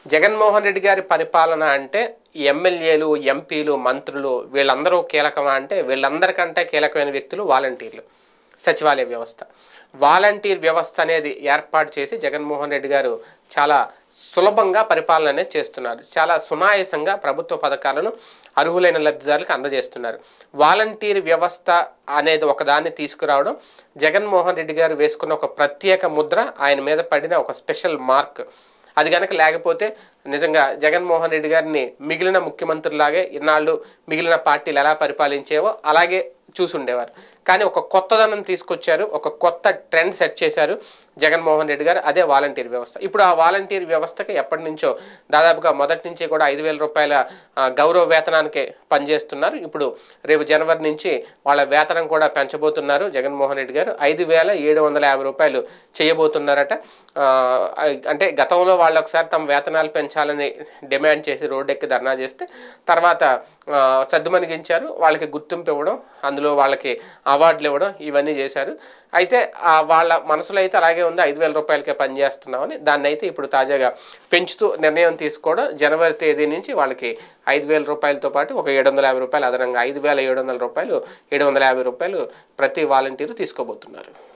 జగన్మోహన్ రెడ్డి గారి పరిపాలన అంటే ఎమ్మెల్యేలు, ఎంపీలు, మంత్రులు వీళ్ళందరూ కీలకమా అంటే వీళ్ళందరికంటే కీలకమైన వ్యక్తులు వాలంటీర్లు. సచివాలయ వ్యవస్థ. వాలంటీర్ వ్యవస్థ అనేది ఏర్పాటు చేసి జగన్మోహన్ రెడ్డి గారు చాలా సులభంగా పరిపాలన అనేది చేస్తున్నారు. చాలా సునాయాసంగా ప్రభుత్వ పథకాలను అర్హులైన లబ్ధిదారులకు అందజేస్తున్నారు. వాలంటీర్ వ్యవస్థ అనేది ఒకదాన్ని తీసుకురావడం జగన్మోహన్ రెడ్డి గారు వేసుకున్న ఒక ప్రత్యేక ముద్ర, ఆయన మీద పడిన ఒక స్పెషల్ మార్క్. అది కనుక లేకపోతే నిజంగా జగన్మోహన్ రెడ్డి గారిని మిగిలిన ముఖ్యమంత్రులాగే ఇన్నాళ్ళు మిగిలిన పార్టీలు ఎలా పరిపాలించేవో అలాగే చూసుండేవారు. కానీ ఒక కొత్తదనం తీసుకొచ్చారు, ఒక కొత్త ట్రెండ్ సెట్ చేశారు జగన్మోహన్ రెడ్డి గారు. అదే వాలంటీర్ వ్యవస్థ. ఇప్పుడు ఆ వాలంటీర్ వ్యవస్థకి ఎప్పటి నుంచో దాదాపుగా మొదటి నుంచి కూడా 5,000 రూపాయల గౌరవ వేతనానికి పనిచేస్తున్నారు. ఇప్పుడు రేపు జనవరి నుంచి వాళ్ళ వేతనం కూడా పెంచబోతున్నారు జగన్మోహన్ రెడ్డి గారు. 5,750 రూపాయలు చేయబోతున్నారట. అంటే గతంలో వాళ్ళు ఒకసారి తమ వేతనాలు పెంచాలని డిమాండ్ చేసి రోడ్డెక్కి ధర్నా చేస్తే తర్వాత సద్దుమణిగించారు. వాళ్ళకి గుర్తింపు ఇవ్వడం, అందులో వాళ్ళకి అవార్డులు ఇవ్వడం, ఇవన్నీ చేశారు. అయితే వాళ్ళ మనసులో అయితే అలాగే ఉంది, 5,000 రూపాయలకే పనిచేస్తున్నామని. దాన్ని అయితే ఇప్పుడు తాజాగా పెంచుతూ నిర్ణయం తీసుకోవడం, జనవరి తేదీ నుంచి వాళ్ళకి 5,000 రూపాయలతో పాటు ఒక 750 రూపాయలు అదనంగా 5,700 రూపాయలు, 750 రూపాయలు ప్రతి వాలంటీరు తీసుకోబోతున్నారు.